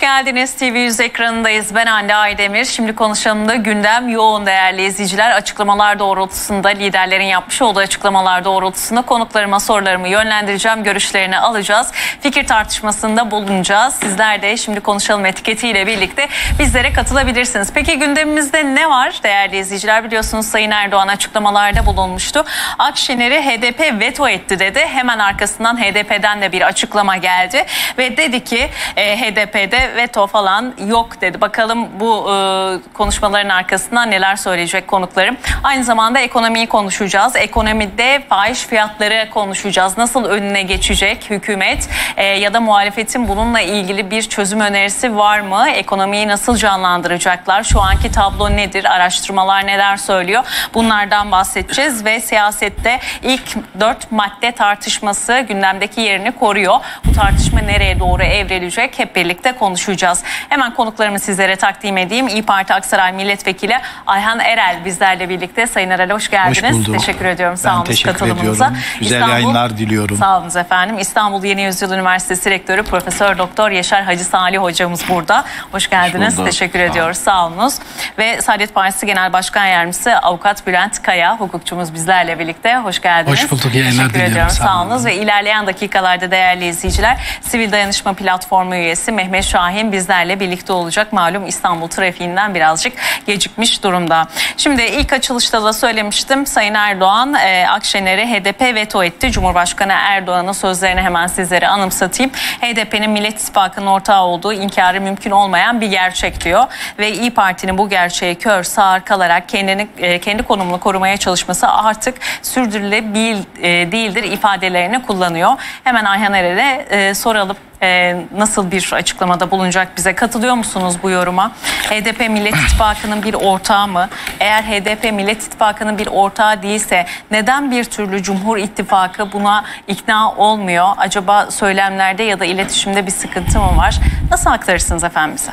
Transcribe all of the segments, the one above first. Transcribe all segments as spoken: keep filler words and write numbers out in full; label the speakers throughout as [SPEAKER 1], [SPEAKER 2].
[SPEAKER 1] geldiniz. T V yüz ekranındayız. Ben Hande Aydemir. Şimdi konuşalım da gündem yoğun değerli izleyiciler. Açıklamalar doğrultusunda, liderlerin yapmış olduğu açıklamalar doğrultusunda konuklarıma sorularımı yönlendireceğim. Görüşlerini alacağız. Fikir tartışmasında bulunacağız. Sizler de şimdi konuşalım etiketiyle birlikte bizlere katılabilirsiniz. Peki gündemimizde ne var değerli izleyiciler? Biliyorsunuz Sayın Erdoğan açıklamalarda bulunmuştu. Akşener'i H D P veto etti dedi. Hemen arkasından H D P'den de bir açıklama geldi. Ve dedi ki e, H D P'de veto falan yok dedi. Bakalım bu e, konuşmaların arkasından neler söyleyecek konuklarım. Aynı zamanda ekonomiyi konuşacağız. Ekonomide fahiş fiyatları konuşacağız. Nasıl önüne geçecek hükümet e, ya da muhalefetin bununla ilgili bir çözüm önerisi var mı? Ekonomiyi nasıl canlandıracaklar? Şu anki tablo nedir? Araştırmalar neler söylüyor? Bunlardan bahsedeceğiz ve siyasette ilk dört madde tartışması gündemdeki yerini koruyor. Bu tartışma nereye doğru evrilecek? Hep birlikte konuşacağız. Hemen konuklarımı sizlere takdim edeyim. İYİ Parti Aksaray Milletvekili Ayhan Erel bizlerle birlikte. Sayın Erel hoş geldiniz. Hoş bulduk. Teşekkür ediyorum. Sağ olun katılımınıza.
[SPEAKER 2] Ediyorum. Güzel İstanbul, yayınlar diliyorum.
[SPEAKER 1] Sağ olun efendim. İstanbul Yeni Yüzyıl Üniversitesi Rektörü Profesör Doktor Yaşar Hacı Salih hocamız burada. Hoş geldiniz. Hoş Teşekkür Sağ ediyoruz. Sağ olunuz. Ve Saadet Partisi Genel Başkan Yardımcısı Avukat Bülent Kaya hukukçumuz bizlerle birlikte. Hoş geldiniz.
[SPEAKER 2] Hoş bulduk. Yayınlar
[SPEAKER 1] Teşekkür
[SPEAKER 2] diliyorum.
[SPEAKER 1] ediyorum.
[SPEAKER 2] Sağ,
[SPEAKER 1] Sağ olunuz. Ve ilerleyen dakikalarda değerli izleyiciler Sivil Dayanışma Platformu üyesi Mehmet Şahin bizlerle birlikte olacak. Malum İstanbul trafiğinden birazcık gecikmiş durumda. Şimdi ilk açılışta da söylemiştim. Sayın Erdoğan e, Akşener'i H D P veto etti. Cumhurbaşkanı Erdoğan'ın sözlerini hemen sizlere anımsatayım. H D P'nin Millet İttifakı'nın ortağı olduğu inkarı mümkün olmayan bir gerçek diyor. Ve İYİ Parti'nin bu gerçeği kör sağır kalarak kendini e, kendi konumunu korumaya çalışması artık sürdürülebilir e, değildir ifadelerini kullanıyor. Hemen Ayhan Erel'e e, soralım. Ee, nasıl bir açıklamada bulunacak, bize katılıyor musunuz bu yoruma? H D P Millet İttifakı'nın bir ortağı mı? Eğer H D P Millet İttifakı'nın bir ortağı değilse neden bir türlü Cumhur İttifakı buna ikna olmuyor? Acaba söylemlerde ya da iletişimde bir sıkıntı mı var? Nasıl aktarırsınız efendim bize?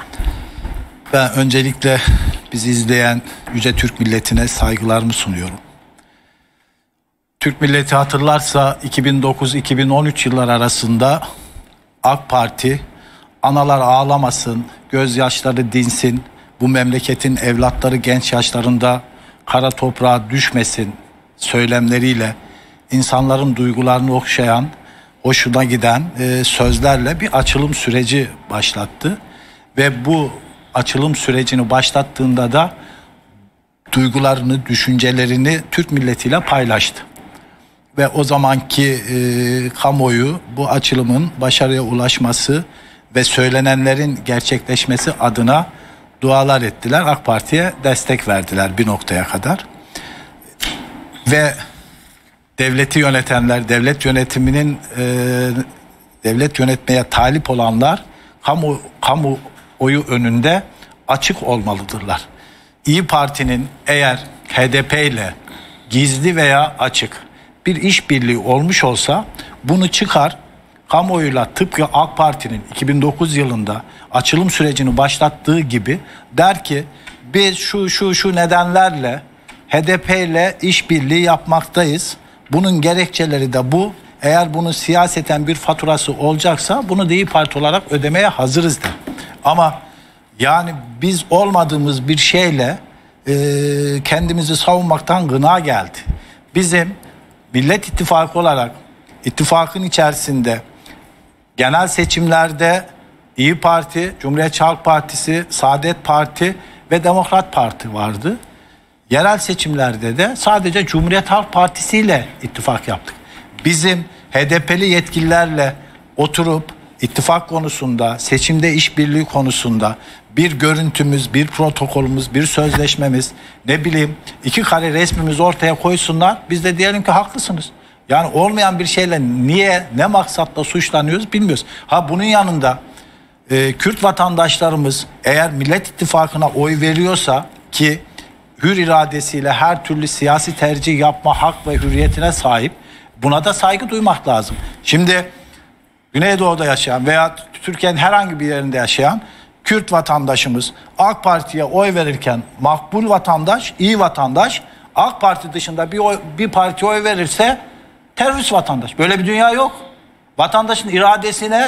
[SPEAKER 2] Ben öncelikle bizi izleyen yüce Türk milletine saygılarımı sunuyorum. Türk milleti hatırlarsa iki bin dokuz iki bin on üç yıllar arasında AK Parti analar ağlamasın, gözyaşları dinsin, bu memleketin evlatları genç yaşlarında kara toprağa düşmesin söylemleriyle insanların duygularını okşayan, hoşuna giden e, sözlerle bir açılım süreci başlattı. Ve bu açılım sürecini başlattığında da duygularını, düşüncelerini Türk milletiyle paylaştı. Ve o zamanki e, kamuoyu bu açılımın başarıya ulaşması ve söylenenlerin gerçekleşmesi adına dualar ettiler. AK Parti'ye destek verdiler bir noktaya kadar. Ve devleti yönetenler, devlet yönetiminin e, devlet yönetmeye talip olanlar kamu kamuoyu önünde açık olmalıdırlar. İYİ Parti'nin eğer H D P ile gizli veya açık bir işbirliği olmuş olsa bunu çıkar kamuoyuyla tıpkı AK Parti'nin iki bin dokuz yılında açılım sürecini başlattığı gibi der ki biz şu şu şu nedenlerle H D P ile işbirliği yapmaktayız. Bunun gerekçeleri de bu. Eğer bunun siyaseten bir faturası olacaksa bunu da İYİ Parti olarak ödemeye hazırız der. Ama yani biz olmadığımız bir şeyle e, kendimizi savunmaktan gına geldi. Bizim Millet İttifakı olarak ittifakın içerisinde genel seçimlerde İYİ Parti, Cumhuriyetçi Halk Partisi, Saadet Parti ve Demokrat Parti vardı. Yerel seçimlerde de sadece Cumhuriyet Halk Partisi ile ittifak yaptık. Bizim H D P'li yetkililerle oturup ittifak konusunda, seçimde işbirliği konusunda bir görüntümüz, bir protokolümüz, bir sözleşmemiz, ne bileyim iki kare resmimiz ortaya koysunlar. Biz de diyelim ki haklısınız. Yani olmayan bir şeyle niye, ne maksatla suçlanıyoruz bilmiyoruz. Ha bunun yanında e, Kürt vatandaşlarımız eğer Millet İttifakı'na oy veriyorsa ki hür iradesiyle her türlü siyasi tercih yapma hak ve hürriyetine sahip, buna da saygı duymak lazım. Şimdi Güneydoğu'da yaşayan veya Türkiye'nin herhangi bir yerinde yaşayan Kürt vatandaşımız AK Parti'ye oy verirken makbul vatandaş, iyi vatandaş, AK Parti dışında bir, oy, bir partiye oy verirse terörist vatandaş. Böyle bir dünya yok. Vatandaşın iradesine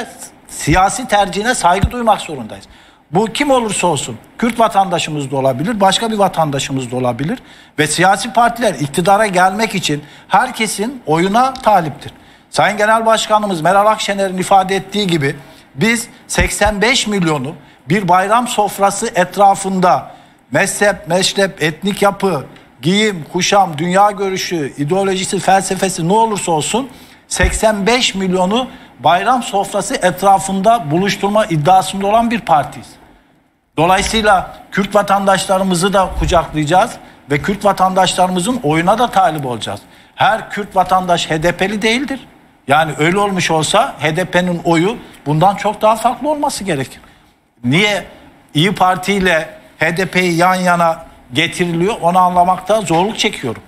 [SPEAKER 2] siyasi tercihine saygı duymak zorundayız. Bu kim olursa olsun, Kürt vatandaşımız da olabilir, başka bir vatandaşımız da olabilir ve siyasi partiler iktidara gelmek için herkesin oyuna taliptir. Sayın Genel Başkanımız Meral Akşener'in ifade ettiği gibi biz seksen beş milyonu bir bayram sofrası etrafında mezhep, meşrep, etnik yapı, giyim, kuşam, dünya görüşü, ideolojisi, felsefesi ne olursa olsun seksen beş milyonu bayram sofrası etrafında buluşturma iddiasında olan bir partiyiz. Dolayısıyla Kürt vatandaşlarımızı da kucaklayacağız ve Kürt vatandaşlarımızın oyuna da talip olacağız. Her Kürt vatandaş H D P'li değildir. Yani öyle olmuş olsa H D P'nin oyu bundan çok daha farklı olması gerekir. Niye İyi Parti ile H D P'yi yan yana getiriliyor onu anlamakta zorluk çekiyorum.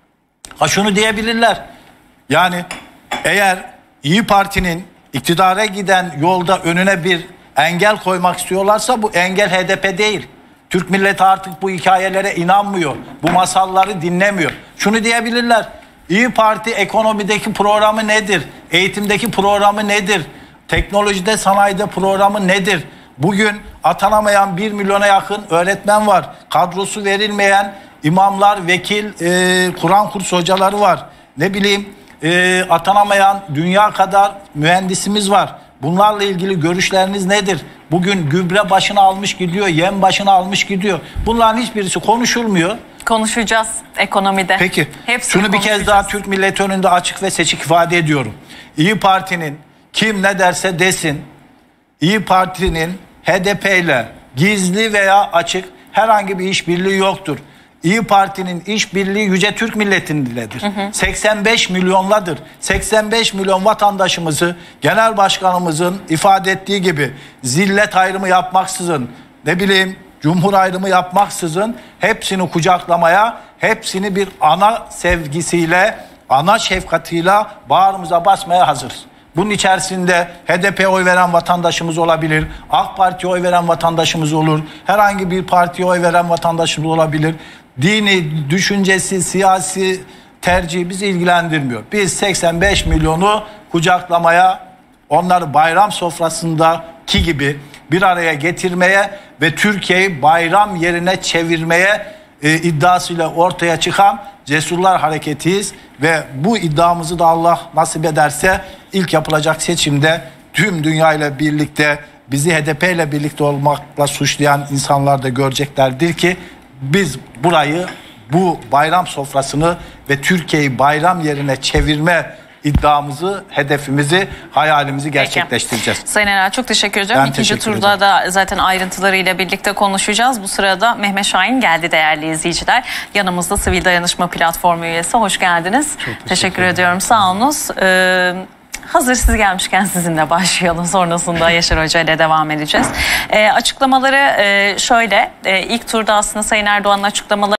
[SPEAKER 2] Ha şunu diyebilirler. Yani eğer İyi Parti'nin iktidara giden yolda önüne bir engel koymak istiyorlarsa bu engel H D P değil. Türk milleti artık bu hikayelere inanmıyor. Bu masalları dinlemiyor. Şunu diyebilirler. İyi Parti ekonomideki programı nedir? Eğitimdeki programı nedir? Teknolojide, sanayide programı nedir? Bugün atanamayan bir milyona yakın öğretmen var. Kadrosu verilmeyen imamlar, vekil, e, Kur'an kursu hocaları var. Ne bileyim e, atanamayan dünya kadar mühendisimiz var. Bunlarla ilgili görüşleriniz nedir? Bugün gübre başına almış gidiyor, yem başına almış gidiyor. Bunların hiçbirisi konuşulmuyor.
[SPEAKER 1] Konuşacağız ekonomide.
[SPEAKER 2] Peki
[SPEAKER 1] Hepsini
[SPEAKER 2] şunu bir kez daha Türk milleti önünde açık ve seçik ifade ediyorum. İyi Parti'nin kim ne derse desin, İyi Parti'nin H D P ile gizli veya açık herhangi bir işbirliği yoktur. İyi Parti'nin işbirliği yüce Türk milletindedir. Hı hı. seksen beş milyonladır. seksen beş milyon vatandaşımızı Genel Başkanımızın ifade ettiği gibi zillet ayrımı yapmaksızın, ne bileyim cumhur ayrımı yapmaksızın hepsini kucaklamaya, hepsini bir ana sevgisiyle, ana şefkatiyle bağrımıza basmaya hazırız. Bunun içerisinde H D P'ye oy veren vatandaşımız olabilir, AK Parti'ye oy veren vatandaşımız olur, herhangi bir partiye oy veren vatandaşımız olabilir. Dini, düşüncesi, siyasi tercihi bizi ilgilendirmiyor. Biz seksen beş milyonu kucaklamaya, onları bayram sofrasındaki gibi bir araya getirmeye ve Türkiye'yi bayram yerine çevirmeye e, iddiasıyla ortaya çıkan cesurlar hareketiyiz ve bu iddiamızı da Allah nasip ederse ilk yapılacak seçimde tüm dünya ile birlikte bizi H D P ile birlikte olmakla suçlayan insanlar da göreceklerdir ki biz burayı, bu bayram sofrasını ve Türkiye'yi bayram yerine çevirme iddiamızı, hedefimizi, hayalimizi gerçekleştireceğiz.
[SPEAKER 1] Peki. Sayın Erel çok teşekkür ederim.
[SPEAKER 2] Ben
[SPEAKER 1] İkinci
[SPEAKER 2] teşekkür
[SPEAKER 1] turda
[SPEAKER 2] ederim.
[SPEAKER 1] da zaten ayrıntılarıyla birlikte konuşacağız. Bu sırada Mehmet Şahin geldi değerli izleyiciler. Yanımızda Sivil Dayanışma Platformu üyesi. Hoş geldiniz. Çok teşekkür, teşekkür ediyorum. Sağ olunuz. Ee, Hazır siz gelmişken sizinle başlayalım. Sonrasında Yaşar Hoca ile devam edeceğiz. Ee, açıklamaları e, şöyle. E, ilk turda aslında Sayın Erdoğan'ın açıklamaları